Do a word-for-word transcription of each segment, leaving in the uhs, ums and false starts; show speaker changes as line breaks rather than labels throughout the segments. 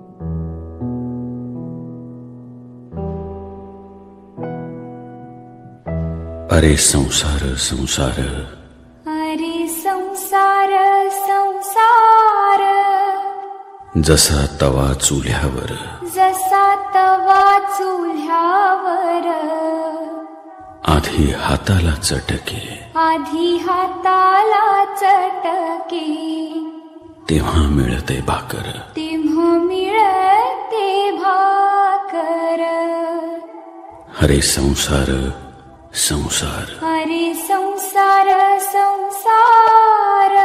अरे संसार संसार,
अरे संसार संसार,
जसा तवा चुल्यावर,
जसा तवा चुल्यावर,
आधी हाताला चटके,
आधी हाताला चटके,
तेव्हा मिळते भाकर,
तेव्हा मिळते भाकर.
अरे संसार संसार,
अरे संसार संसार.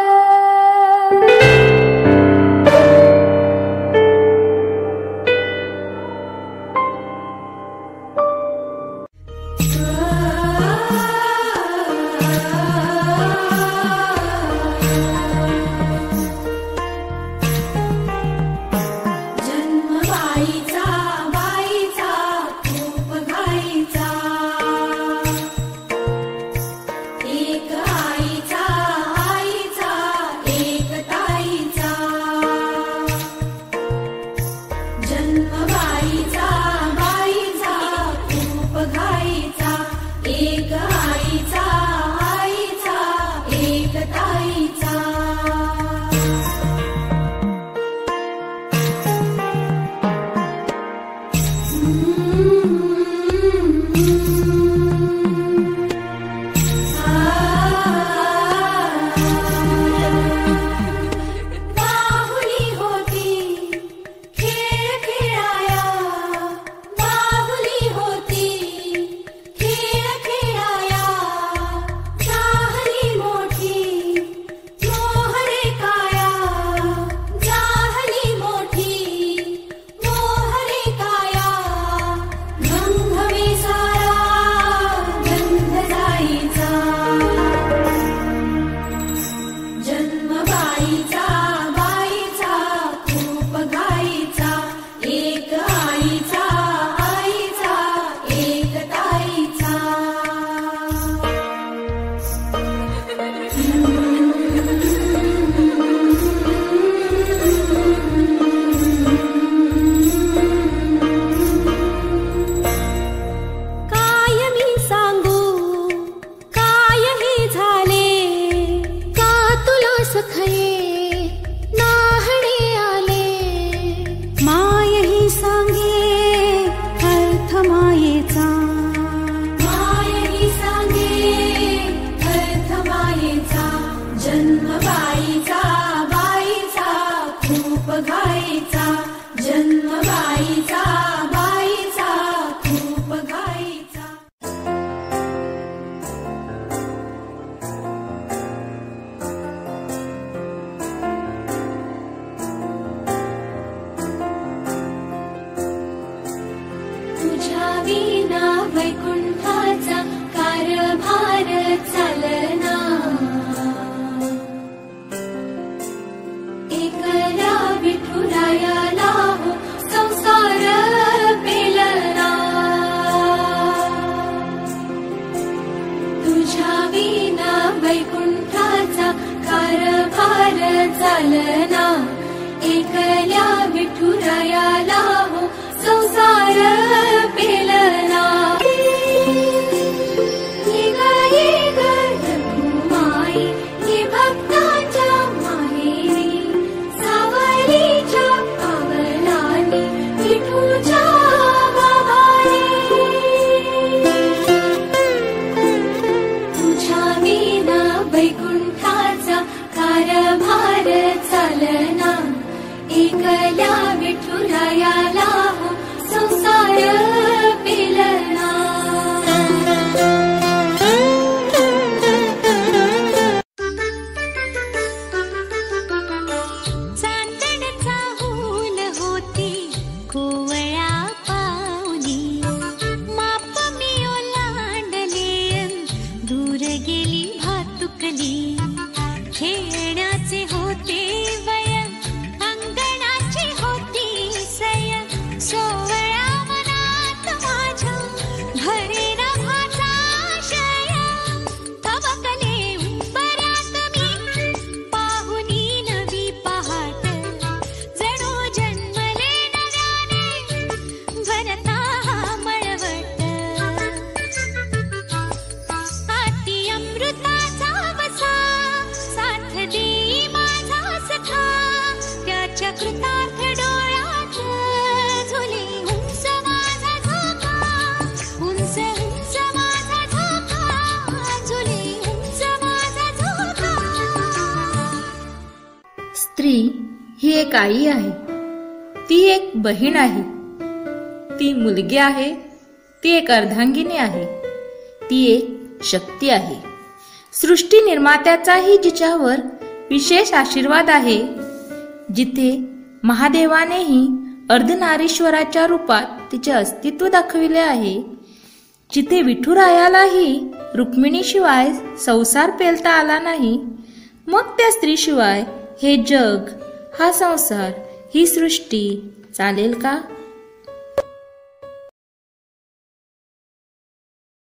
सोवळ्या मनात एक आई आहे, ती एक बहीण आहे, ती मुलगी आहे, ती एक अर्धांगिनी आहे, ती एक शक्ती आहे. सृष्टी निर्मात्याचाही जिच्यावर विशेष आशीर्वाद आहे, जिथे महादेवानेही अर्धनारीश्वराच्या रूपात तिचे अस्तित्व दाखविले आहे, जिथे विठुरायालाही रुक्मिणीशिवाय संसार पेलता आला नाही, मग त्या स्त्रीशिवाय हे जग, हा संसार, ही सृष्टी चालेल का?